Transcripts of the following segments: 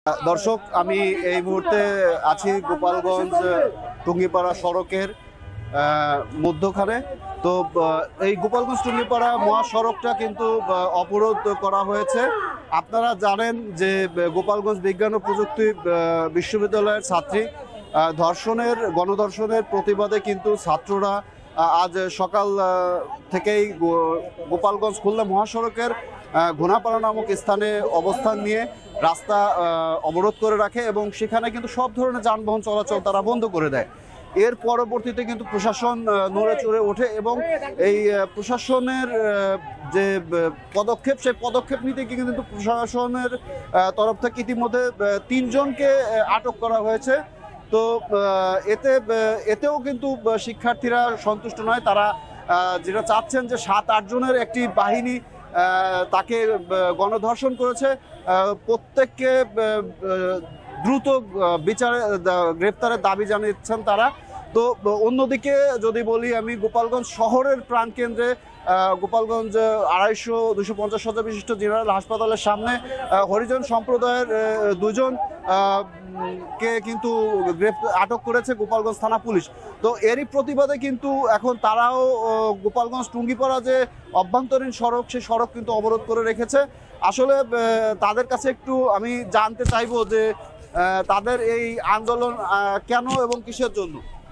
দর্শক, আমি এই মুহূর্তে আছি গোপালগঞ্জ টুঙ্গিপাড়া সড়কের মধ্যখানে। তো এই গোপালগঞ্জ টুঙ্গিপাড়া মহাসড়কটা কিন্তু অবরোধ করা হয়েছে। আপনারা জানেন যে গোপালগঞ্জ বিজ্ঞান ও প্রযুক্তি বিশ্ববিদ্যালয়ের ছাত্রী গণধর্ষণের প্রতিবাদে কিন্তু ছাত্ররা আজ সকাল থেকেই গোপালগঞ্জ খুলনা মহাসড়কের ঘোনাপাড়া নামক স্থানে অবস্থান নিয়ে রাস্তা অবরোধ করে রাখে এবং সেখানে কিন্তু সব ধরনের যানবাহন চলাচল তারা বন্ধ করে দেয়। এর পরবর্তীতে কিন্তু প্রশাসন নড়ে চড়ে ওঠে এবং এই প্রশাসনের যে পদক্ষেপ, সেই পদক্ষেপ নিতে কিন্তু প্রশাসনের তরফ থেকে ইতিমধ্যে 3 জনকে আটক করা হয়েছে। তো এতেও কিন্তু শিক্ষার্থীরা সন্তুষ্ট নয়। তারা যেটা চাচ্ছেন যে 7-8 জনের একটি বাহিনী তাকে গণধর্ষণ করেছে, প্রত্যেককে দ্রুত গ্রেপ্তারের দাবি জানিয়েছেন তারা। তো অন্যদিকে যদি বলি, আমি গোপালগঞ্জ শহরের প্রাণকেন্দ্রে গোপালগঞ্জ 250 শয্যা বিশিষ্ট জেনারেল হাসপাতালের সামনে হরিজন সম্প্রদায়ের 2 জন কে কিন্তু আটক করেছে গোপালগঞ্জ থানা পুলিশ। তো এরই প্রতিবাদে কিন্তু এখন তারাও গোপালগঞ্জ টুঙ্গিপাড়া যে অভ্যন্তরীণ সড়ক, সেই সড়ক কিন্তু অবরোধ করে রেখেছে। আসলে তাদের কাছে একটু আমি জানতে চাইবো যে তাদের এই আন্দোলন কেন এবং কিসের জন্য।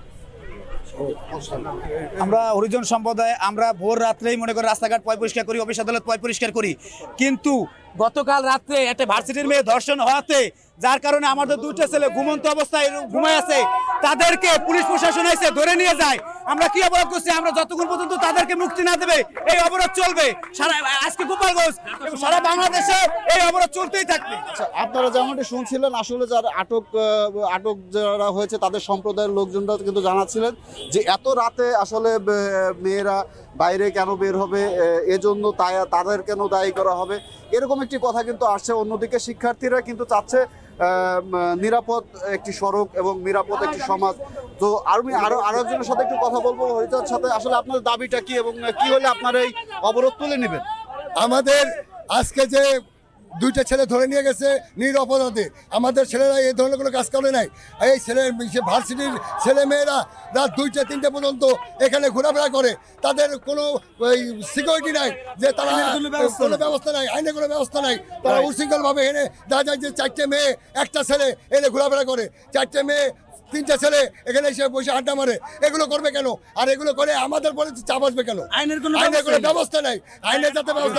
আমরা হরিজন সম্প্রদায় আমরা ভোর রাত্রেই মনে করি রাস্তাঘাট পরিষ্কার করি, অফিস আদালত পরিষ্কার করি, কিন্তু গতকাল রাত্রে একটা ভার্সিটির মেয়ে ধর্ষণ হওয়াতে যার কারণে আমাদের 2টা ছেলে ঘুমন্ত অবস্থায় ঘুমায় আছে, তাদেরকে পুলিশ প্রশাসন এসে ধরে নিয়ে যায়। আমরা কি অবরোধ করছি? আমরা যতক্ষণ পর্যন্ত তাদেরকে মুক্তি না দেবে এই অবরোধ চলবে। আজকে গোপালগঞ্জ সারা বাংলাদেশে এই অবরোধ চলতেই থাকবে। আপনারা যেমনটি শুনছিলেন, আসলে যারা আটক যারা হয়েছে তাদের সম্প্রদায়ের লোকজনরা কিন্তু জানাচ্ছিলেন যে এত রাতে আসলে মেয়েরা বাইরে কেন বের হবে, এজন্য তাদের কেন দায়ী করা হবে, এরকম একটি কথা কিন্তু আসছে। অন্যদিকে শিক্ষার্থীরা কিন্তু চাচ্ছে নিরাপদ একটি সড়ক এবং নিরাপদ একটি সমাজ। তো আমি আরো একজনের সাথে একটু কথা বলবো, হরিতার সাথে। আসলে আপনার দাবিটা কি এবং কি হলে আপনার এই অবরোধ তুলে নেবেন? আমাদের আজকে যে 2টা ছেলে ধরে নিয়ে গেছে নিরপরাধে, আমাদের ছেলেরা এই ধরনের কোনো কাজ করে নাই। এই ভার্সিটির ছেলে মেয়েরা রাত 2টা-3টা পর্যন্ত এখানে ঘোরাফেরা করে, তাদের কোনো সিকিউরিটি নাই, যে তারা কোনো ব্যবস্থা নাই, আইনে কোনো ব্যবস্থা নাই। তারা উশৃঙ্খলভাবে এনে দেখা যায় যে 4টে মেয়ে 1টা ছেলে এনে ঘোরাফেরা করে, 4টে মেয়ে 3টা ছেলে এখানে এসে বসে আড্ডা মারে। এগুলো করবে কেন? আর এগুলো করে আমাদের পরে চাপ আসবে কেন? আইনের কোনো ব্যবস্থা নাই। আইনের যাতে ব্যবস্থা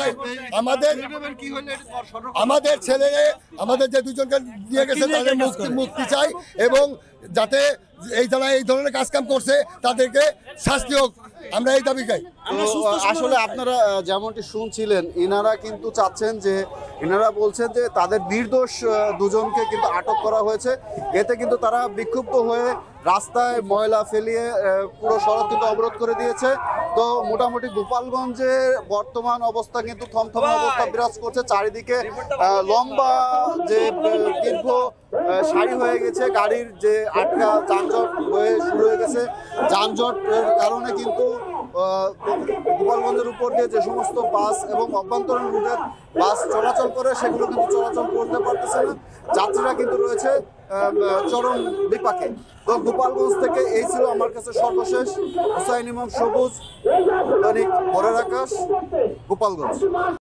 আমাদের ছেলে, আমাদের যে 2 জনকে নিয়ে গেছে তাদের মুক্তি চাই এবং যাতে যারা এই ধরনের কাজকাম করছে তাদেরকে শাস্তি হোক, আমরা এই দাবি চাই। আসলে আপনারা যেমনটি শুনছিলেন, এনারা কিন্তু চাচ্ছেন যে, এনারা বলছেন যে তাদের নির্দোষ 2 জনকে কিন্তু আটক করা হয়েছে। এতে কিন্তু তারা বিক্ষুব্ধ হয়ে রাস্তায় ময়লা ফেলিয়ে পুরো সড়ক কিন্তু অবরোধ করে দিয়েছে। তো মোটামুটি গোপালগঞ্জে বর্তমান অবস্থা কিন্তু থমথমে অবস্থা বিরাজ করছে। চারিদিকে লম্বা যে দীর্ঘ সারি হয়ে গেছে, গাড়ির যে আটকা যানজট হয়ে শুরু হয়ে গেছে। যানজটের কারণে কিন্তু গোপালগঞ্জের উপর দিয়ে যে সমস্ত বাস এবং অভ্যন্তরীণ রুটের বাস চলাচল করে, সেগুলো কিন্তু চলাচল করতে পারতেছে না। যাত্রীরা কিন্তু রয়েছে চরম বিপাকে। তো গোপালগঞ্জ থেকে এই ছিল আমার কাছে সর্বশেষ। হুসাইন ইমাম, সবুজ, দৈনিক ভোরের আকাশ, গোপালগঞ্জ।